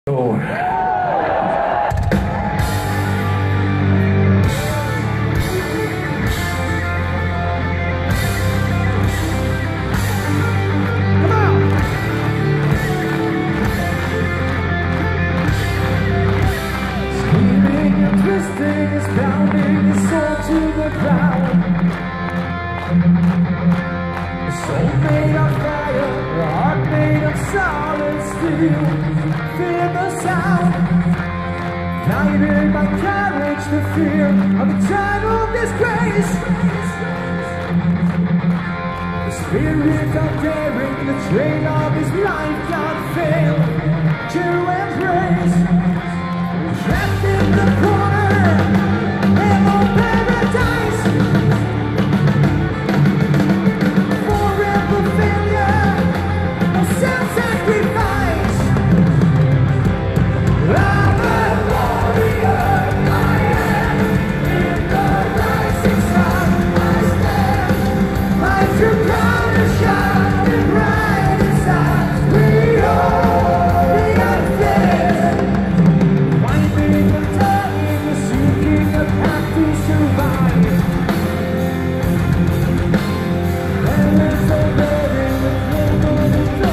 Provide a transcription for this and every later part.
Oh. Twisting is pounding his soul to the ground. A soul made of fire, a heart made of solid steel. Fear the sound, guided by courage, the fear of eternal disgrace. The spirit of daring, the train of his life can't fail to embrace. Trapped in the corner, of paradise. Forever failure, no self-sacrifice. I'm a warrior, I am. In the rising sun, I stand. My true color shining bright inside. We all the unfit. Finding and turning, seeking a path to survive. And we're so ready with the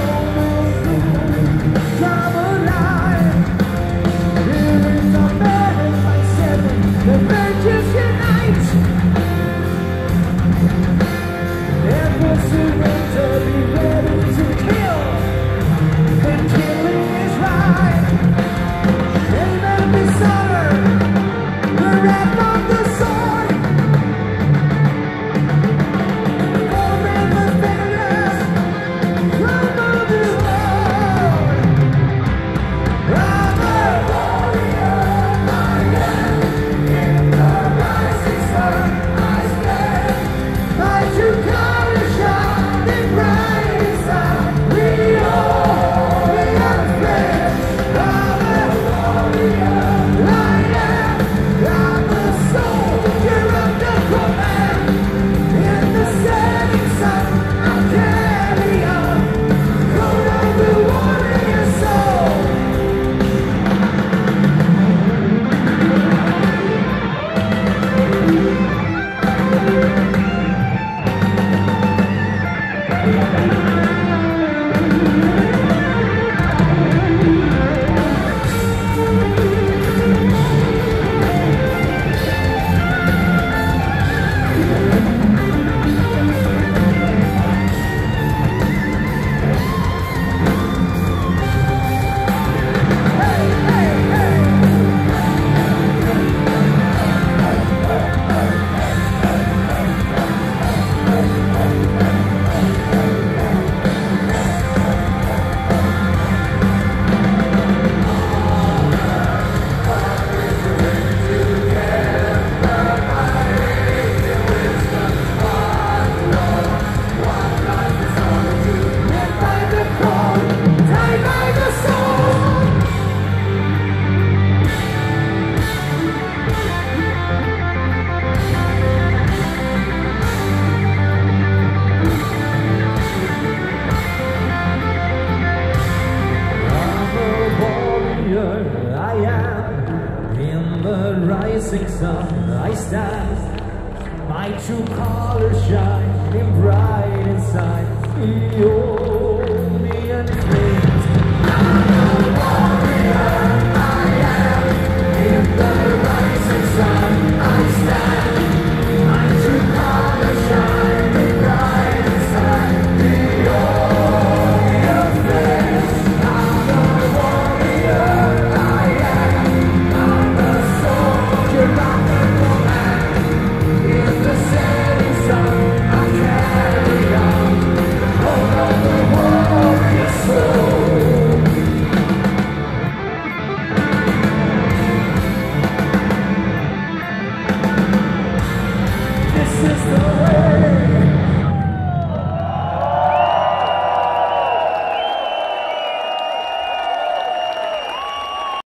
come alive. Here is our man by seven, the virtues unite. Never surrender, be ready to kill when killing is right. Amen, dishonor, the wrath of the sword. Forever failures, crumble the world. I'm a warrior, I am. In the rising sun, I stand. My true color shining bright inside. We all we are flesh. I'm a warrior, I am. I'm a soldier under command. In the setting sun, I'll carry on. Code of the warrior soul. I am. In the rising sun I stand. My true colors shining bright inside.